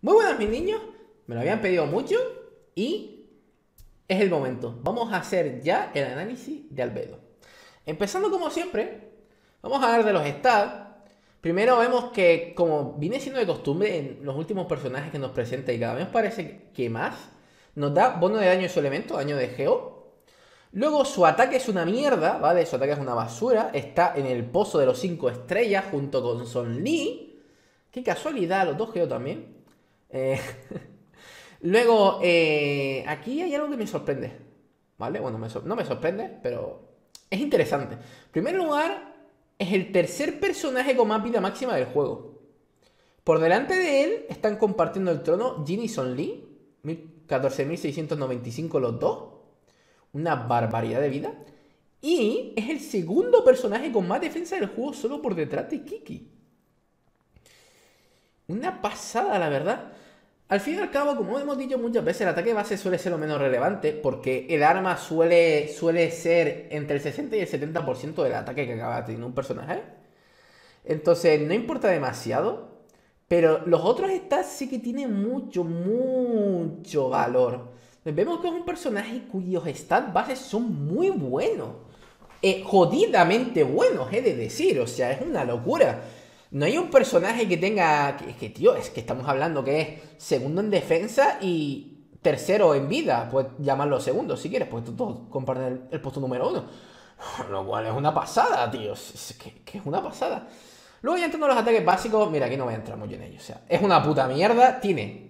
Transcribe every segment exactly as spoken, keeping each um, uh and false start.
Muy buenas mis niños, me lo habían pedido mucho y es el momento. Vamos a hacer ya el análisis de Albedo. Empezando como siempre, vamos a hablar de los stats. Primero vemos que, como viene siendo de costumbre en los últimos personajes que nos presenta y cada vez parece que más, nos da bono de daño de su elemento, daño de Geo. Luego su ataque es una mierda, ¿vale? Su ataque es una basura. Está en el pozo de los cinco estrellas junto con Son Lee. Qué casualidad, los dos Geo también. Eh, Luego, eh, aquí hay algo que me sorprende, ¿vale? Bueno, me no me sorprende, pero es interesante. En primer lugar, es el tercer personaje con más vida máxima del juego. Por delante de él están compartiendo el trono Jin y Son Lee, catorce mil seiscientos noventa y cinco los dos. Una barbaridad de vida. Y es el segundo personaje con más defensa del juego solo por detrás de Kiki. Una pasada, la verdad. Al fin y al cabo, como hemos dicho muchas veces, el ataque base suele ser lo menos relevante porque el arma suele, suele ser entre el sesenta y el setenta por ciento del ataque que acaba teniendo un personaje. Entonces, no importa demasiado. Pero los otros stats sí que tienen mucho, mucho valor. Vemos que es un personaje cuyos stats bases son muy buenos. Eh, jodidamente buenos, he de decir. O sea, es una locura. No hay un personaje que tenga... Es que, tío, es que estamos hablando que es segundo en defensa y tercero en vida. Puedes llamarlo segundo si quieres, pues todos comparten el, el puesto número uno. Lo cual es una pasada, tío. Es que, que es una pasada. Luego ya entrando a los ataques básicos, mira, aquí no voy a entrar mucho en ellos. O sea, es una puta mierda. Tiene...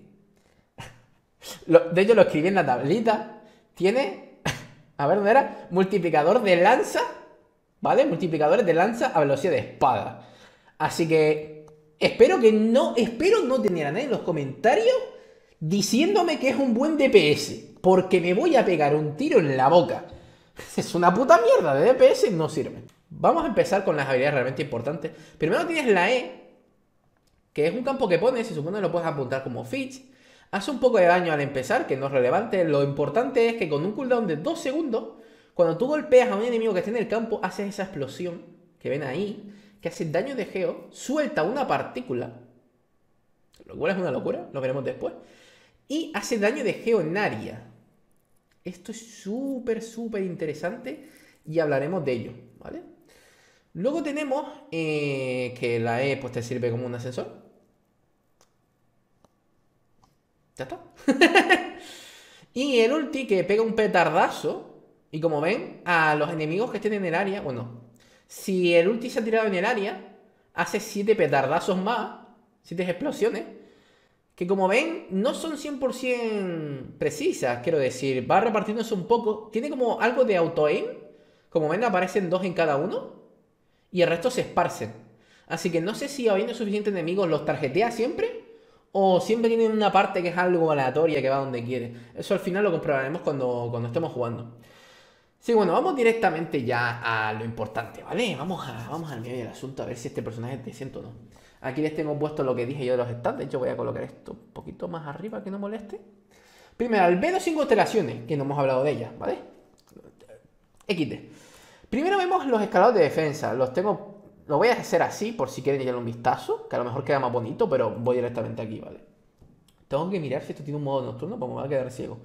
De hecho, lo escribí en la tablita. Tiene... A ver, ¿dónde era? Multiplicador de lanza. ¿Vale? Multiplicadores de lanza a velocidad de espada. Así que espero que no, espero no tener a nadie en los comentarios diciéndome que es un buen D P S, porque me voy a pegar un tiro en la boca. Es una puta mierda, de D P S no sirve. Vamos a empezar con las habilidades realmente importantes. Primero tienes la E, que es un campo que pones, se supone que lo puedes apuntar como Fitch. Hace un poco de daño al empezar, que no es relevante. Lo importante es que con un cooldown de dos segundos, cuando tú golpeas a un enemigo que esté en el campo, haces esa explosión que ven ahí, que hace daño de Geo, suelta una partícula, lo cual es una locura, lo veremos después, y hace daño de Geo en área. Esto es súper, súper interesante y hablaremos de ello, ¿vale? Luego tenemos eh, que la E pues te sirve como un ascensor. Ya está. Y el ulti que pega un petardazo y como ven, a los enemigos que estén en el área, bueno... Si el ulti se ha tirado en el área, hace siete petardazos más, siete explosiones, que como ven, no son cien por ciento precisas, quiero decir, va repartiéndose un poco, tiene como algo de auto-aim, como ven aparecen dos en cada uno, y el resto se esparcen. Así que no sé si habiendo suficientes enemigos los tarjetea siempre, o siempre tienen una parte que es algo aleatoria que va donde quiere. Eso al final lo comprobaremos cuando, cuando estemos jugando. Sí, bueno, vamos directamente ya a lo importante, ¿vale? Vamos, a, vamos al medio del asunto a ver si este personaje es decente o no. Aquí les tengo puesto lo que dije yo de los stats. De hecho, voy a colocar esto un poquito más arriba que no moleste. Primero, Albedo sin constelaciones, que no hemos hablado de ellas, ¿vale? equis de. Primero vemos los escalados de defensa. Los tengo... Lo voy a hacer así, por si quieren echarle un vistazo, que a lo mejor queda más bonito, pero voy directamente aquí, ¿vale? Tengo que mirar si esto tiene un modo nocturno, porque me va a quedar ciego.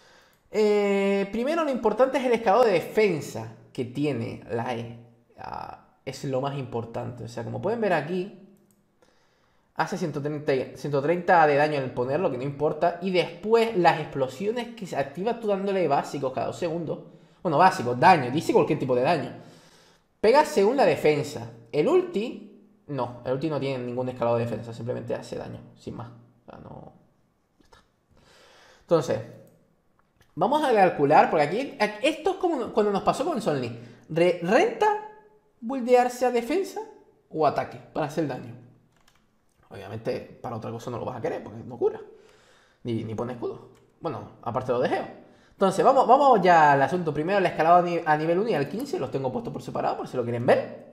Eh, primero lo importante es el escalado de defensa que tiene la E. Uh, es lo más importante. O sea, como pueden ver aquí, hace ciento treinta, ciento treinta de daño al ponerlo, que no importa. Y después las explosiones que se activa tú dándole básicos cada dos segundos. Bueno, básicos, daño, dice cualquier tipo de daño. Pega según la defensa. El ulti, no, el ulti no tiene ningún escalado de defensa, simplemente hace daño, sin más. O sea, no... Entonces... Vamos a calcular, porque aquí, esto es como cuando nos pasó con Son Lee. Re, ¿Renta buildearse a defensa o ataque para hacer daño? Obviamente para otra cosa no lo vas a querer, porque no cura. Ni, ni pone escudo. Bueno, aparte lo de Geo. Entonces, vamos, vamos ya al asunto. Primero el escalado a, ni, a nivel uno y al quince. Los tengo puestos por separado, por si lo quieren ver.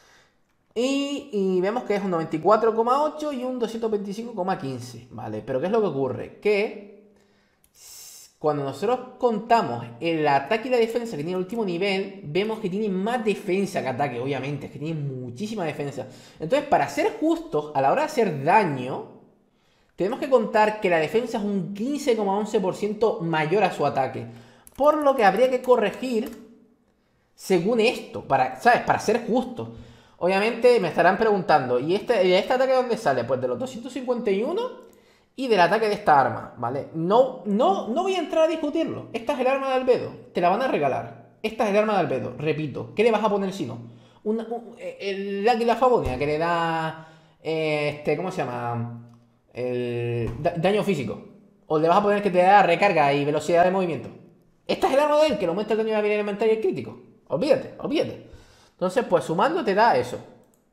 Y, y vemos que es un noventa y cuatro coma ocho y un doscientos veinticinco coma quince. Vale, pero ¿qué es lo que ocurre? Que... Cuando nosotros contamos el ataque y la defensa que tiene el último nivel, vemos que tiene más defensa que ataque, obviamente, es que tiene muchísima defensa. Entonces, para ser justos, a la hora de hacer daño, tenemos que contar que la defensa es un quince coma once por ciento mayor a su ataque. Por lo que habría que corregir según esto, para, ¿sabes? Para ser justo. Obviamente me estarán preguntando, ¿y este, este ataque de dónde sale? Pues de los doscientos cincuenta y uno y del ataque de esta arma, ¿vale? No, no, no voy a entrar a discutirlo. Esta es el arma de Albedo, te la van a regalar. Esta es el arma de Albedo, repito. ¿Qué le vas a poner si no? Una, un, el águila favonia que le da, eh, este, ¿cómo se llama? El da, daño físico. O le vas a poner que te da recarga y velocidad de movimiento. Esta es el arma de él, que le aumenta el daño de habilidad elementaria y el crítico. Olvídate, olvídate. Entonces, pues sumando te da eso.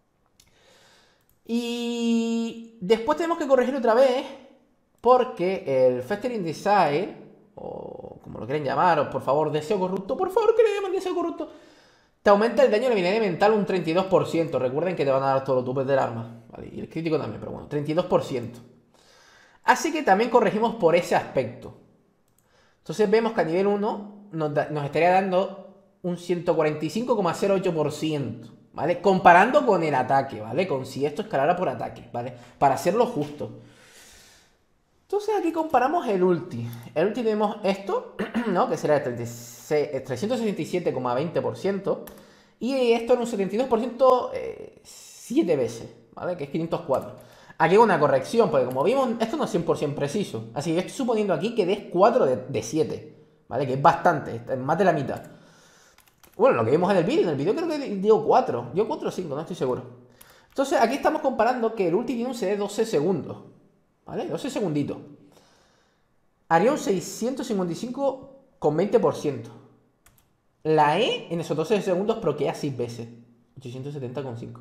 Y después tenemos que corregir otra vez, porque el Festering Desire, o como lo quieren llamar, o por favor, deseo corrupto, por favor, que le llamen deseo corrupto, te aumenta el daño de la habilidad elemental un treinta y dos por ciento. Recuerden que te van a dar todos los tupes del arma, ¿vale? Y el crítico también, pero bueno, treinta y dos por ciento. Así que también corregimos por ese aspecto. Entonces vemos que a nivel uno nos, da, nos estaría dando un ciento cuarenta y cinco coma cero ocho por ciento, ¿vale? Comparando con el ataque, ¿vale? Con si esto escalara por ataque, ¿vale? Para hacerlo justo. Entonces aquí comparamos el ulti. El ulti tenemos esto, ¿no? Que será el trescientos sesenta y siete coma veinte por ciento. Y esto en un setenta y dos por ciento eh, siete veces, ¿vale? Que es quinientos cuatro. Aquí hay una corrección, porque como vimos, esto no es cien por ciento preciso. Así que yo estoy suponiendo aquí que des cuatro de, de siete, ¿vale? Que es bastante, es más de la mitad. Bueno, lo que vimos en el vídeo, en el vídeo creo que dio cuatro. Dio cuatro o cinco, no estoy seguro. Entonces aquí estamos comparando que el ulti tiene un C D de doce segundos, ¿vale? doce segunditos. Haría un seiscientos cincuenta y cinco coma veinte por ciento. La E en esos doce segundos proquea seis veces. ochocientos setenta coma cinco.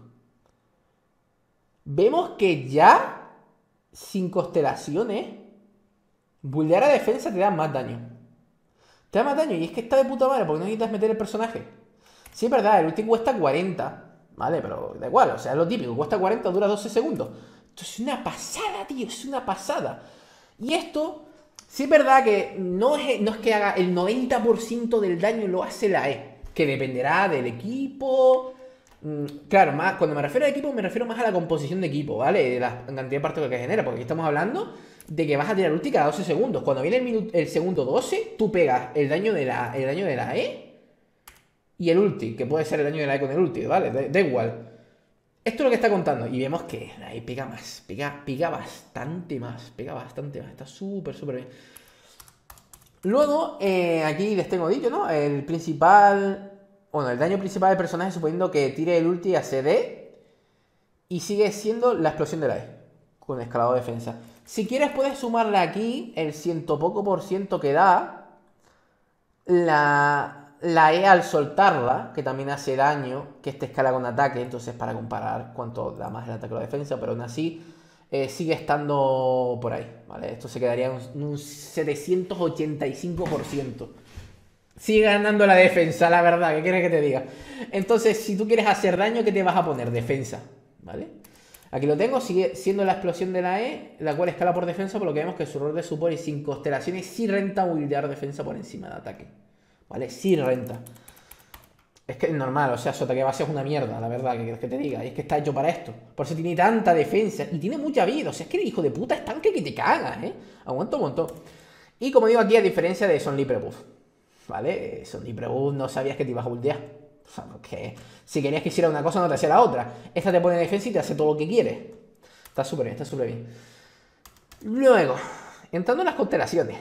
Vemos que ya, sin constelaciones, buildear a defensa te da más daño. Te da más daño y es que está de puta madre porque no necesitas meter el personaje. Sí, es verdad, el ulti cuesta cuarenta, ¿vale? Pero da igual, o sea, es lo típico, cuesta cuarenta, dura doce segundos. Esto es una pasada, tío, es una pasada. Y esto, sí es verdad que no es, no es que haga el noventa por ciento del daño lo hace la E, que dependerá del equipo. Claro, más, cuando me refiero a equipo, me refiero más a la composición de equipo, ¿vale? De la cantidad de partículas que genera, porque aquí estamos hablando de que vas a tirar ulti cada doce segundos. Cuando viene el, minuto, el segundo doce, tú pegas el daño de la, el daño de la E y el ulti, que puede ser el daño de la E con el ulti, ¿vale? Da, da igual. Esto es lo que está contando. Y vemos que la E pega más, pega, pega bastante más, pega bastante más. Está súper, súper bien. Luego, eh, aquí les tengo dicho, ¿no? El principal... Bueno, el daño principal del personaje suponiendo que tire el ulti a C D y sigue siendo la explosión de la E con escalado de defensa. Si quieres puedes sumarle aquí el ciento poco por ciento que da la, la E al soltarla, que también hace daño, que este escala con ataque, entonces para comparar cuánto da más el ataque o la defensa, pero aún así eh, sigue estando por ahí, ¿vale? Esto se quedaría en un, un setecientos ochenta y cinco por ciento. Sigue ganando la defensa, la verdad, ¿qué quieres que te diga? Entonces, si tú quieres hacer daño, ¿qué te vas a poner? Defensa, ¿vale? Aquí lo tengo, sigue siendo la explosión de la E, la cual escala por defensa, por lo que vemos que su rol de support y sin constelaciones sí renta buildear defensa por encima de ataque, ¿vale? Sí renta. Es que es normal, o sea, su ataque base es una mierda, la verdad, ¿qué quieres que te diga? Y es que está hecho para esto. Por eso tiene tanta defensa y tiene mucha vida, o sea, es que el hijo de puta es tanque que te cagas, ¿eh? Aguanta un montón. Y como digo aquí, a diferencia de Son Libre Buff, ¿vale? Son Libre Buff no sabías que te ibas a buildear. O sea, porque si querías que hiciera una cosa no te hacía la otra. Esta te pone defensa y te hace todo lo que quieres. Está súper bien, está súper bien. Luego, entrando en las constelaciones.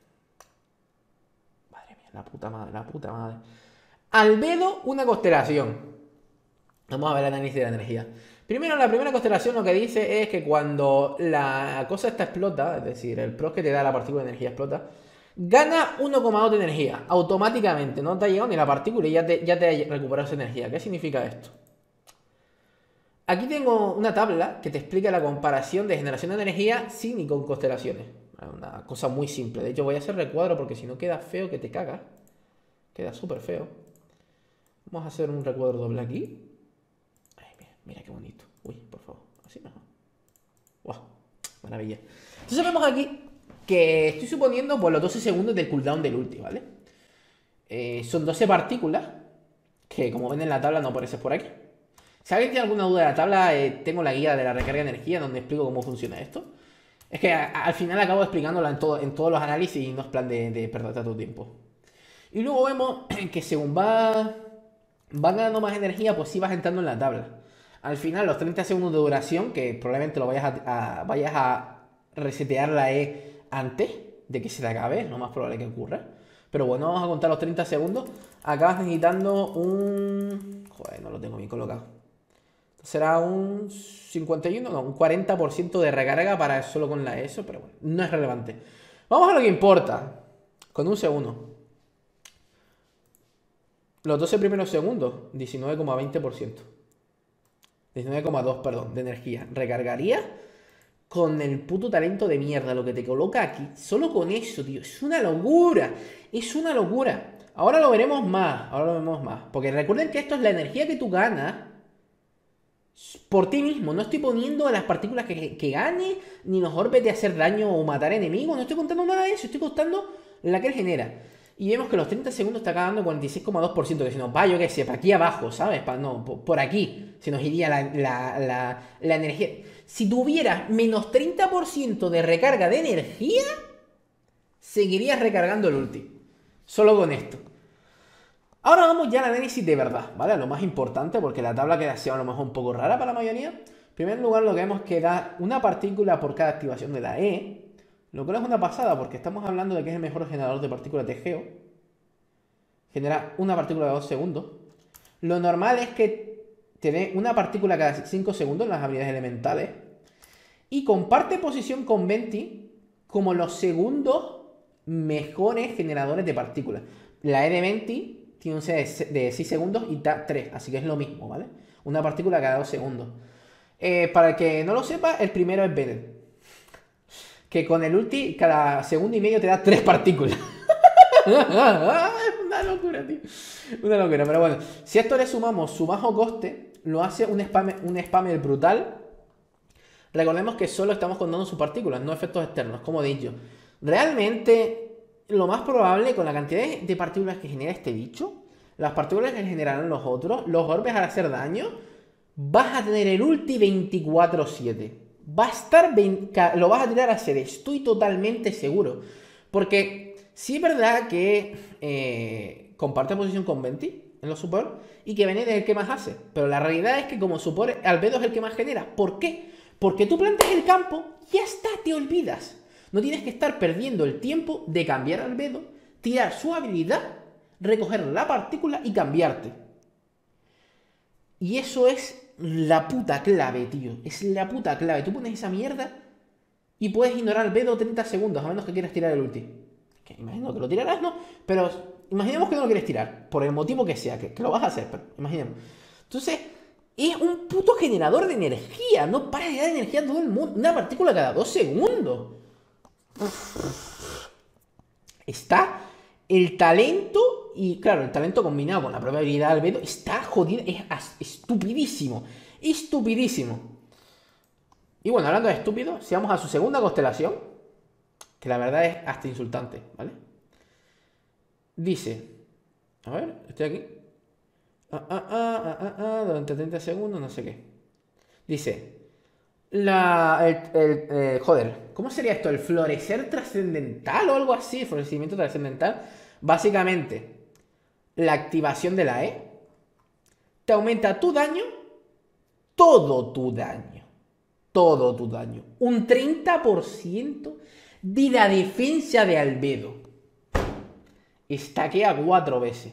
Madre mía, la puta madre, la puta madre. Albedo, una constelación. Vamos a ver el análisis de la energía. Primero, la primera constelación lo que dice es que cuando la cosa esta explota, es decir, el pro que te da la partícula de energía explota, gana uno coma dos de energía, automáticamente. No te ha llegado ni la partícula y ya te, ya te ha recuperado esa energía. ¿Qué significa esto? Aquí tengo una tabla que te explica la comparación de generación de energía sin y con constelaciones. Una cosa muy simple. De hecho, voy a hacer recuadro porque si no queda feo que te cagas. Queda súper feo. Vamos a hacer un recuadro doble aquí. Ay, mira, mira qué bonito. Uy, por favor. Así mejor. ¡Wow! Maravilla. Entonces vemos aquí que estoy suponiendo por los doce segundos del cooldown del ulti, ¿vale? Eh, son doce partículas, que como ven en la tabla no aparece por aquí. Si alguien tiene alguna duda de la tabla, eh, tengo la guía de la recarga de energía donde explico cómo funciona esto. Es que a- al final acabo explicándola en, todo, en todos los análisis y no es plan de, de perder tanto tiempo. Y luego vemos que según va, va ganando más energía, pues sí vas entrando en la tabla. Al final, los treinta segundos de duración, que probablemente lo vayas a, a- vayas a resetear la E antes de que se te acabe, es lo más probable que ocurra. Pero bueno, vamos a contar los treinta segundos. Acabas necesitando un... Joder, no lo tengo bien colocado. Será un cincuenta y uno, no, un cuarenta por ciento de recarga para solo con la ESO, pero bueno, no es relevante. Vamos a lo que importa. Con un segundo. Los doce primeros segundos, diecinueve coma veinte por ciento. diecinueve coma dos, perdón, de energía. Recargaría con el puto talento de mierda, lo que te coloca aquí. Solo con eso, tío. Es una locura. Es una locura. Ahora lo veremos más. Ahora lo veremos más. Porque recuerden que esto es la energía que tú ganas por ti mismo. No estoy poniendo las partículas que, que gane, ni los orbes de hacer daño o matar enemigos. No estoy contando nada de eso. Estoy contando la que él genera. Y vemos que los treinta segundos está acabando cuarenta y seis coma dos por ciento. Que si nos va, yo qué sé, para aquí abajo, ¿sabes? Pa, no, por, por aquí se nos iría la, la, la, la energía. Si tuvieras menos treinta por ciento de recarga de energía, seguirías recargando el ulti. Solo con esto. Ahora vamos ya al análisis de verdad, ¿vale? Lo más importante, porque la tabla queda así a lo mejor un poco rara para la mayoría. En primer lugar, lo que vemos es que da una partícula por cada activación de la E. Lo cual es una pasada, porque estamos hablando de que es el mejor generador de partículas de Geo. Genera una partícula cada dos segundos. Lo normal es que tiene una partícula cada cinco segundos en las habilidades elementales. Y comparte posición con Venti como los segundos mejores generadores de partículas. La E de Venti tiene un C de seis segundos y da tres, así que es lo mismo, ¿vale? Una partícula cada dos segundos. Eh, para el que no lo sepa, el primero es Venom. Que con el ulti, cada segundo y medio te da tres partículas. Una locura, tío. Una locura, pero bueno. Si a esto le sumamos su bajo coste, lo hace un spammer, un spammer brutal. Recordemos que solo estamos contando sus partículas, no efectos externos, como he dicho. Realmente, lo más probable, con la cantidad de partículas que genera este bicho, las partículas que generarán los otros, los orbes al hacer daño, vas a tener el ulti veinticuatro siete. Va a estar, lo vas a tirar a hacer, estoy totalmente seguro. Porque sí es verdad que eh, comparte posición con Venti en los support y que Venet es el que más hace. Pero la realidad es que como support, Albedo es el que más genera. ¿Por qué? Porque tú plantas el campo, ya está, te olvidas. No tienes que estar perdiendo el tiempo de cambiar a Albedo, tirar su habilidad, recoger la partícula y cambiarte. Y eso es la puta clave, tío. Es la puta clave. Tú pones esa mierda y puedes ignorar Albedo treinta segundos, a menos que quieras tirar el ulti. Que imagino que lo tirarás, ¿no? Pero imaginemos que no lo quieres tirar, por el motivo que sea, que, que lo vas a hacer, pero imaginemos. Entonces, es un puto generador de energía. No para de dar energía a todo el mundo. Una partícula cada dos segundos. Está el talento. Y claro, el talento combinado con la propia habilidad de Albedo está jodido, es estupidísimo. Estupidísimo. Y bueno, hablando de estúpido, si vamos a su segunda constelación, que la verdad es hasta insultante, ¿vale? Dice, a ver, estoy aquí. Ah, ah, ah, ah, ah, ah, durante treinta segundos, no sé qué. Dice, la, el, el, eh, joder, ¿cómo sería esto? ¿El florecer trascendental o algo así? El florecimiento trascendental. Básicamente, la activación de la E te aumenta tu daño, todo tu daño, todo tu daño, un treinta por ciento de la defensa de Albedo. Estaquea cuatro veces.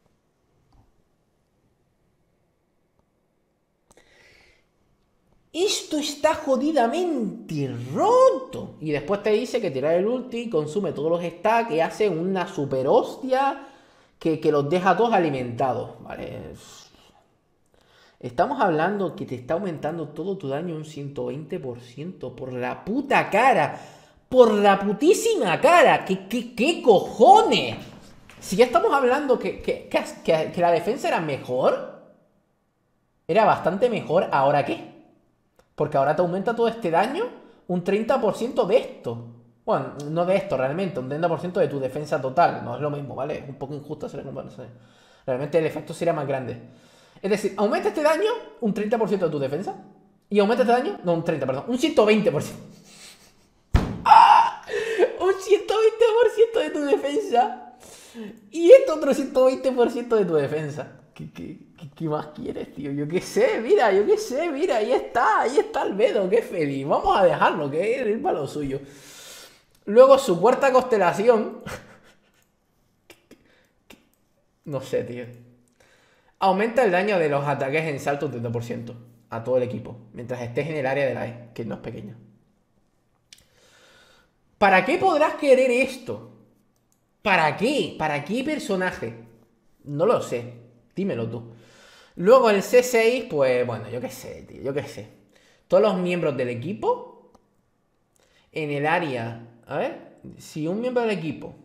Esto está jodidamente roto. Y después te dice que tirar el ulti consume todos los stacks y hace una super hostia que, que los deja todos alimentados, ¿vale? Estamos hablando que te está aumentando todo tu daño un ciento veinte por ciento por la puta cara. Por la putísima cara. ¿Qué, qué, qué cojones? Si ya estamos hablando que, que, que, que la defensa era mejor. Era bastante mejor. ¿Ahora qué? Porque ahora te aumenta todo este daño un treinta por ciento de esto. Bueno, no de esto realmente, un treinta por ciento de tu defensa total. No es lo mismo, ¿vale? Es un poco injusto, sería como, no sé. Realmente el efecto sería más grande. Es decir, aumenta este daño un treinta por ciento de tu defensa. Y aumenta este daño, no un treinta, perdón, un ciento veinte por ciento. ciento veinte por ciento de tu defensa. Y esto otro ciento veinte por ciento de tu defensa. ¿Qué, qué, qué, qué más quieres, tío? Yo qué sé, mira, yo qué sé, mira, ahí está, ahí está Albedo, qué feliz. Vamos a dejarlo, que es ir para lo suyo. Luego su cuarta constelación. No sé, tío. Aumenta el daño de los ataques en salto un treinta por ciento a todo el equipo, mientras estés en el área de la E, que no es pequeña. ¿Para qué podrás querer esto? ¿Para qué? ¿Para qué personaje? No lo sé. Dímelo tú. Luego el C seis, pues bueno, yo qué sé, tío, yo qué sé. Todos los miembros del equipo en el área... A ver, si un miembro del equipo...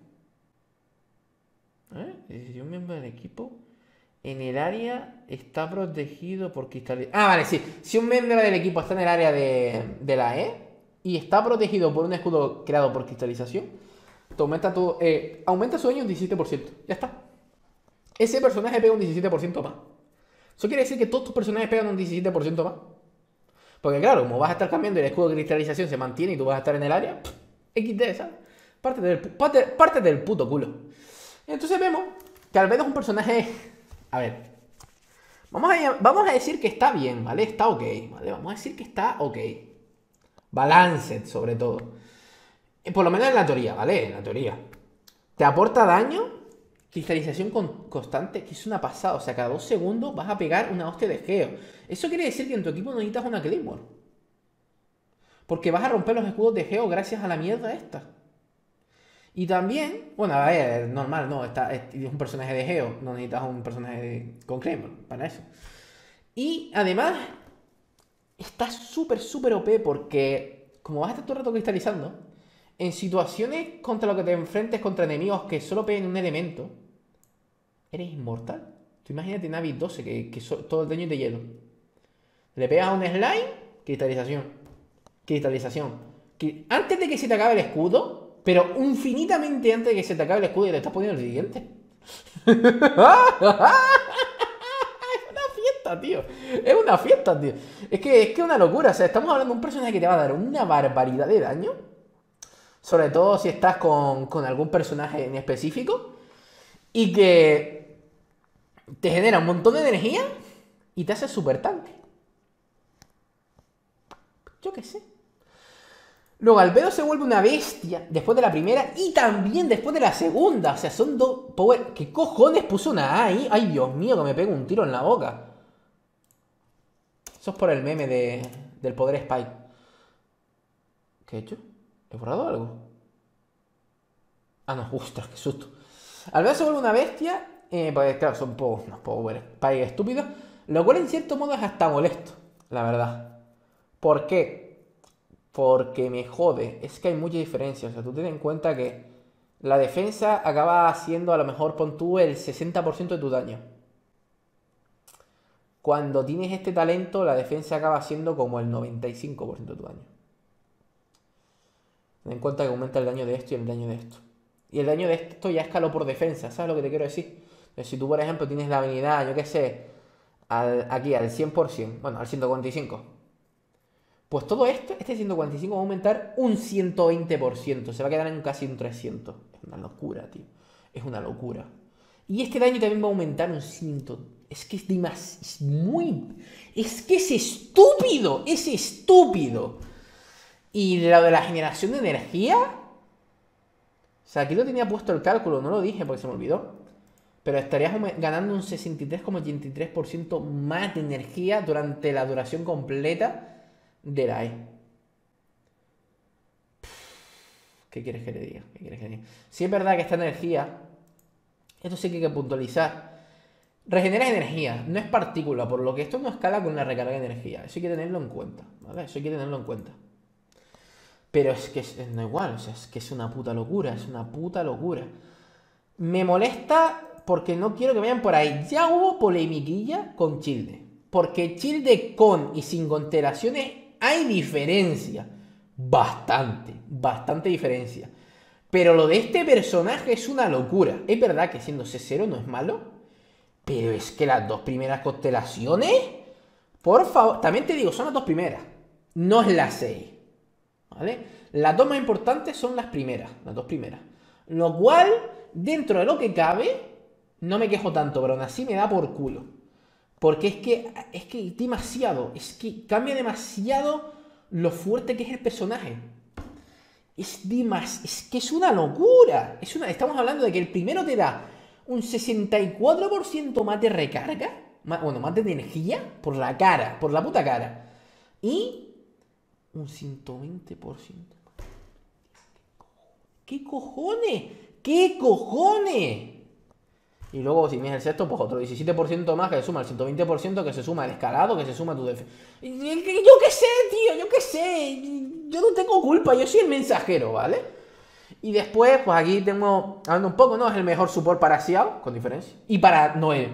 A ver, si un miembro del equipo en el área está protegido por cristalización... Ah, vale, sí. Si un miembro del equipo está en el área de, de la E y está protegido por un escudo creado por cristalización, te aumenta, tu, eh, aumenta su daño un diecisiete por ciento. Ya está. Ese personaje pega un diecisiete por ciento más. Eso quiere decir que todos tus personajes pegan un diecisiete por ciento más. Porque claro, como vas a estar cambiando y el escudo de cristalización se mantiene y tú vas a estar en el área, pff, equis de, ¿sabes? Parte del, parte, parte del puto culo. Entonces vemos que Albedo es un personaje... A ver. Vamos a, vamos a decir que está bien, ¿vale? Está ok, ¿vale? Vamos a decir que está ok. Balanced, sobre todo. Por lo menos en la teoría, ¿vale? En la teoría. Te aporta daño... Cristalización con, constante, que es una pasada. O sea, cada dos segundos vas a pegar una hostia de geo. Eso quiere decir que en tu equipo no necesitas una Claymore. Porque vas a romper los escudos de geo gracias a la mierda esta. Y también, bueno, a ver, normal, no, está, es un personaje de geo. No necesitas un personaje de, con Claymore para eso. Y además, está súper, súper O P porque como vas a estar todo el rato cristalizando, en situaciones contra lo que te enfrentes contra enemigos que solo peguen un elemento, eres inmortal. Tú imagínate Navi doce, que, que so, todo el daño es de hielo. Le pegas a un slime, cristalización. Cristalización. Antes de que se te acabe el escudo, pero infinitamente antes de que se te acabe el escudo, y le estás poniendo el siguiente. Es una fiesta, tío. Es una fiesta, tío. Es que es que una locura. O sea, estamos hablando de un personaje que te va a dar una barbaridad de daño. Sobre todo si estás con, con algún personaje en específico. Y que te genera un montón de energía y te hace súper tanque. Yo qué sé. Luego Albedo se vuelve una bestia después de la primera y también después de la segunda. O sea, son dos power... ¿Qué cojones puso una A ahí? Ay, Dios mío, que me pego un tiro en la boca. Eso es por el meme de, del poder Spike. ¿Qué he hecho? ¿He borrado algo? Ah, no, ostras, qué susto. Albedo se vuelve una bestia, eh, pues claro, son po, unos power Spike estúpidos, lo cual en cierto modo es hasta molesto, la verdad. ¿Por qué? Porque me jode, es que hay mucha diferencia. O sea, tú ten en cuenta que la defensa acaba siendo a lo mejor, pon tú, el sesenta por ciento de tu daño. Cuando tienes este talento, la defensa acaba siendo como el noventa y cinco por ciento de tu daño. Ten en cuenta que aumenta el daño de esto y el daño de esto. Y el daño de esto ya escaló por defensa, ¿sabes lo que te quiero decir? Entonces, si tú, por ejemplo, tienes la habilidad, yo qué sé, al, aquí al cien por ciento, bueno, al ciento cuarenta y cinco por ciento, pues todo esto, este ciento cuarenta y cinco va a aumentar un ciento veinte por ciento. Se va a quedar en casi un trescientos. Es una locura, tío. Es una locura. Y este daño también va a aumentar un ciento. Es que es demasiado... Es muy... Es que es estúpido. Es estúpido. Y lo de la generación de energía... O sea, aquí lo tenía puesto el cálculo. No lo dije porque se me olvidó. Pero estarías ganando un sesenta y tres coma ochenta y tres por ciento más de energía durante la duración completa de la E. ¿Qué quieres que le diga? ¿Qué quieres que le diga? Si es verdad que esta energía, esto sí que hay que puntualizar, regenera energía, no es partícula, por lo que esto no escala con la recarga de energía. Eso hay que tenerlo en cuenta, ¿vale? Eso hay que tenerlo en cuenta. Pero es que es, no igual, o sea, es que es una puta locura, es una puta locura. Me molesta porque no quiero que vayan por ahí. Ya hubo polemiquilla con Childe. Porque Childe con y sin constelaciones hay diferencia. Bastante, bastante diferencia. Pero lo de este personaje es una locura. Es verdad que siendo C cero no es malo. Pero es que las dos primeras constelaciones... Por favor, también te digo, son las dos primeras. No es la seis. ¿vale? Las dos más importantes son las primeras, las dos primeras. Lo cual, dentro de lo que cabe, no me quejo tanto, pero aún así me da por culo. Porque es que, es que es demasiado, es que cambia demasiado lo fuerte que es el personaje. Es demasiado, es que es una locura. Es una, estamos hablando de que el primero te da un sesenta y cuatro por ciento más de recarga, más, bueno, más de energía por la cara, por la puta cara. Y un ciento veinte por ciento. ¿Qué cojones? ¿Qué cojones? Y luego, si me es el sexto, pues otro diecisiete por ciento más que se suma el ciento veinte por ciento que se suma el escalado, que se suma tu defensa. Yo qué sé, tío, yo qué sé. Yo no tengo culpa, yo soy el mensajero, ¿vale? Y después, pues aquí tengo, hablando un poco, ¿no? Es el mejor support para Xiao, con diferencia. Y para Noel.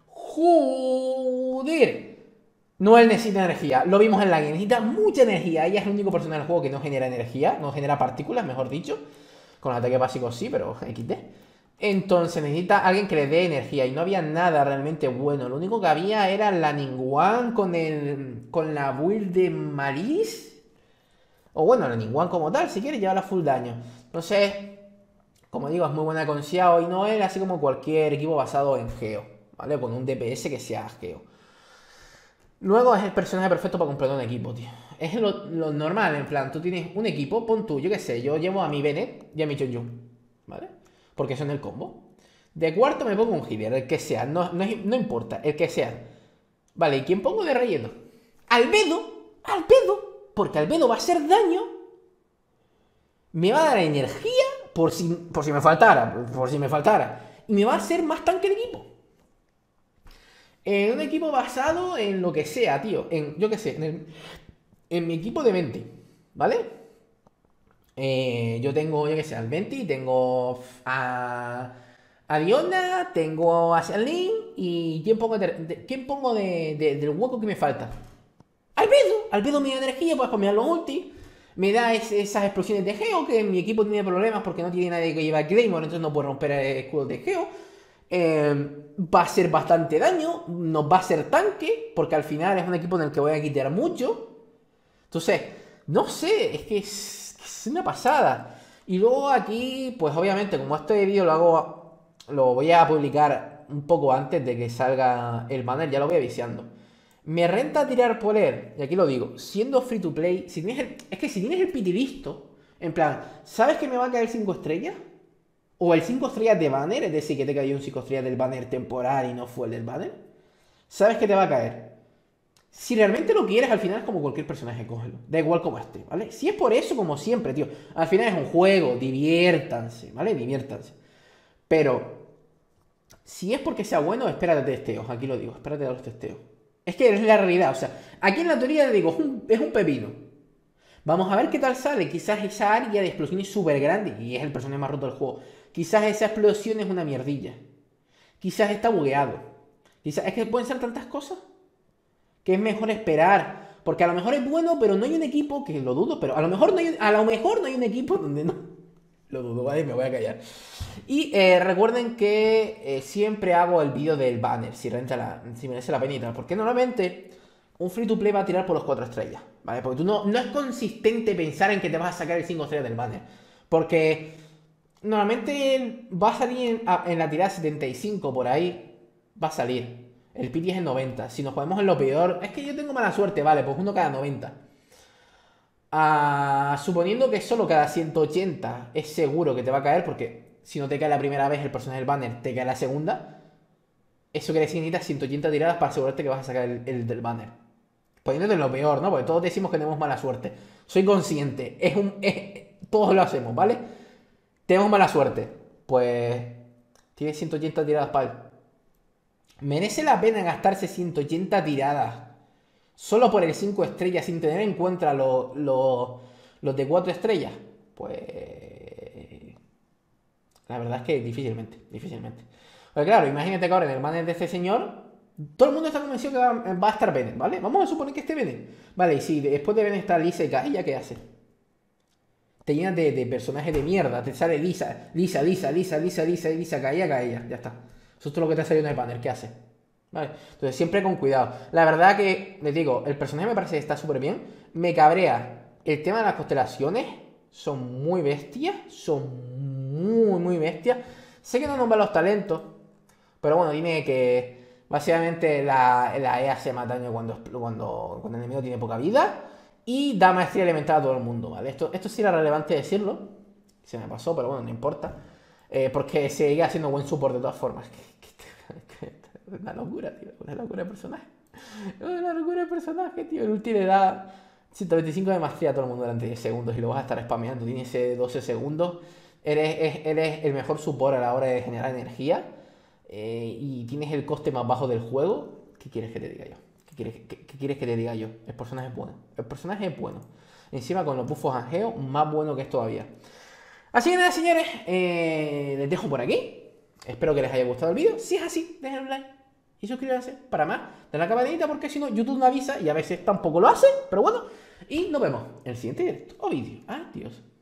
Joder. Noel necesita energía. Lo vimos en la game. Necesita mucha energía. Ella es el único personaje del juego que no genera energía. No genera partículas, mejor dicho. Con ataque básico sí, pero equis de. Entonces necesita alguien que le dé energía. Y no había nada realmente bueno. Lo único que había era la Ningguang con el. con la build de Maris. O bueno, la Ningguang como tal, si quieres llevarla full daño. Entonces, como digo, es muy buena con Xiao y Noel, así como cualquier equipo basado en Geo, ¿vale? Con un D P S que sea Geo. Luego es el personaje perfecto para completar un equipo, tío. Es lo, lo normal, en plan, tú tienes un equipo, pon tú, yo qué sé, yo llevo a mi Bennett y a mi Chonjun, ¿vale? Porque son el combo. De cuarto me pongo un healer, el que sea, no, no, no importa, el que sea. Vale, ¿y quién pongo de relleno? Albedo, Albedo, porque Albedo va a hacer daño. Me va a dar energía por si, por si me faltara, por si me faltara. Y me va a hacer más tanque de equipo. En un equipo basado en lo que sea, tío. En, yo qué sé, en, el, en mi equipo de veinte, ¿vale? Eh, yo tengo, yo qué sé, al veinte, tengo a, a Diona, tengo a Xianling y ¿quién pongo, de, de, ¿quién pongo de, de, del hueco que me falta? Albedo, Albedo me da energía, puedes poner los ulti. Me da es, esas explosiones de Geo, que mi equipo tiene problemas porque no tiene nadie que lleva Claymore, entonces no puede romper el escudo de Geo. Eh, va a hacer bastante daño, nos va a hacer tanque, porque al final es un equipo en el que voy a quitar mucho. Entonces, no sé, es que es, es una pasada. Y luego aquí, pues obviamente, como este vídeo lo hago, lo voy a publicar un poco antes de que salga el banner, ya lo voy avisando. Me renta tirar poler, y aquí lo digo, siendo free to play, si tienes el, es que si tienes el piti listo, en plan, ¿sabes que me va a caer cinco estrellas? O el cinco estrellas de banner, es decir, que te cayó un cinco estrellas del banner temporal y no fue el del banner. ¿Sabes que te va a caer? Si realmente lo quieres, al final es como cualquier personaje, cógelo. Da igual como esté, ¿vale? Si es por eso, como siempre, tío. Al final es un juego, diviértanse, ¿vale? Diviértanse. Pero, si es porque sea bueno, espérate testeos, aquí lo digo, espérate a los testeos. Es que es la realidad, o sea, aquí en la teoría digo, es un, es un pepino. Vamos a ver qué tal sale. Quizás esa área de explosión es súper grande y es el personaje más roto del juego. Quizás esa explosión es una mierdilla. Quizás está bugueado. Quizás es que pueden ser tantas cosas que es mejor esperar. Porque a lo mejor es bueno, pero no hay un equipo, que lo dudo, pero a lo mejor no hay, a lo mejor no hay un equipo donde no. Lo dudo, ¿vale? Me voy a callar. Y eh, recuerden que eh, siempre hago el vídeo del banner, si, renta la, si merece la pena y tal. Porque normalmente un free to play va a tirar por los cuatro estrellas, ¿vale? Porque tú no, no es consistente pensar en que te vas a sacar el cinco estrellas del banner. Porque normalmente va a salir en, en la tirada setenta y cinco por ahí. Va a salir. El pity es el noventa. Si nos jugamos en lo peor, es que yo tengo mala suerte, vale, pues uno cada noventa. Ah, suponiendo que solo cada ciento ochenta es seguro que te va a caer, porque si no te cae la primera vez el personaje del banner, te cae la segunda. Eso quiere decir que necesitas ciento ochenta tiradas para asegurarte que vas a sacar el, el del banner. Poniéndote en lo peor, ¿no? Porque todos decimos que tenemos mala suerte. Soy consciente. Es un. Es, todos lo hacemos, ¿vale? Tenemos mala suerte. Pues. Tienes ciento ochenta tiradas para él. ¿Merece la pena gastarse ciento ochenta tiradas solo por el cinco estrellas sin tener en cuenta los lo, lo de cuatro estrellas? Pues. La verdad es que difícilmente. Difícilmente. Porque claro, imagínate que ahora en el banner de este señor. Todo el mundo está convencido que va, va a estar Bennett, ¿vale? Vamos a suponer que esté Bennett. Vale, y si después de Bennett está Lisa y Kaeya, ¿qué hace? Te llenas de, de personajes de mierda. Te sale Lisa, Lisa, Lisa, Lisa, Lisa, Lisa, Lisa, Kaeya, Kaeya. Ya está. Eso es todo lo que te ha salido en el banner. ¿Qué hace? Vale. Entonces siempre con cuidado. La verdad que, les digo, el personaje me parece que está súper bien. Me cabrea el tema de las constelaciones son muy bestias, son muy, muy bestias. Sé que no nos van los talentos, pero bueno, dime que básicamente la, la E hace más daño cuando, cuando, cuando el enemigo tiene poca vida y da maestría elemental a todo el mundo, ¿vale? Esto, esto sí era relevante decirlo, se me pasó, pero bueno, no importa, eh, porque sigue haciendo buen support de todas formas. Es una locura, tío, una locura de personaje. Es una locura de personaje, tío. El ulti le da ciento veinticinco de maestría a todo el mundo durante diez segundos y lo vas a estar spameando. Tienes doce segundos. Eres, eres el mejor support a la hora de generar energía. Eh, y tienes el coste más bajo del juego. ¿Qué quieres que te diga yo? ¿Qué quieres, qué, qué quieres que te diga yo? El personaje es bueno. El personaje es bueno. Encima con los buffos Angeo, más bueno que es todavía. Así que nada, señores. Eh, les dejo por aquí. Espero que les haya gustado el vídeo. Si es así, dejen un like y suscríbanse para más de la campanita, porque si no YouTube no avisa y a veces tampoco lo hace, pero bueno. Y nos vemos en el siguiente directo o vídeo. Adiós.